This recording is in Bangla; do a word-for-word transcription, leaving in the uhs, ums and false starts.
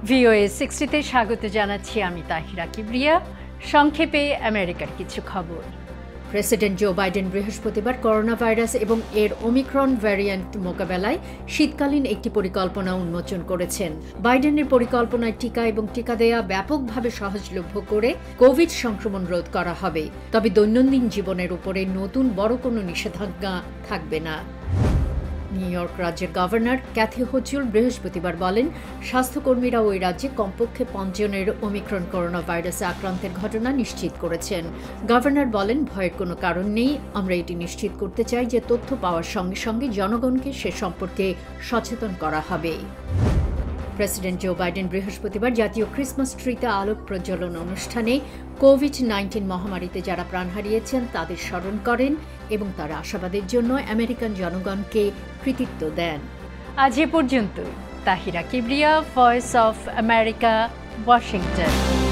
ভিওএ সিক্সটিতে স্বাগত জানাচ্ছি আমি তাহিরা কিবরিয়া। সংক্ষেপে আমেরিকার কিছু খবর। প্রেসিডেন্ট জো বাইডেন বৃহস্পতিবার করোনা ভাইরাস এবং এর ওমিক্রন ভ্যারিয়েন্ট মোকাবেলায় শীতকালীন একটি পরিকল্পনা উন্মোচন করেছেন। বাইডেনের পরিকল্পনায় টিকা এবং টিকা দেয়া ব্যাপকভাবে সহজলভ্য করে কোভিড সংক্রমণ রোধ করা হবে, তবে দৈনন্দিন জীবনের উপরে নতুন বড় কোনো নিষেধাজ্ঞা থাকবে না। নিউ ইয়র্ক রাজ্যের গভর্নর ক্যাথি হোচুল বৃহস্পতিবার বলেন, স্বাস্থ্যকর্মীরা ওই রাজ্যে কমপক্ষে পাঁচজনের ওমিক্রন করোনা ভাইরাসে আক্রান্তের ঘটনা নিশ্চিত করেছেন। গভর্নর বলেন, ভয়ের কোনো কারণ নেই। আমরা এটি নিশ্চিত করতে চাই যে তথ্য পাওয়ার সঙ্গে সঙ্গে জনগণকে সে সম্পর্কে সচেতন করা হবে। প্রেসিডেন্ট জো বাইডেন বৃহস্পতিবার জাতীয় ক্রিসমাস ট্রিতে আলোক প্রজ্বলন অনুষ্ঠানে কোভিড নাইন্টিন মহামারীতে যারা প্রাণ হারিয়েছেন তাদের স্মরণ করেন এবং তার আশাবাদের জন্য আমেরিকান জনগণকে কৃতিত্ব দেন। আজ এ পর্যন্ত। Tahira Kibria, voice of America, Washington.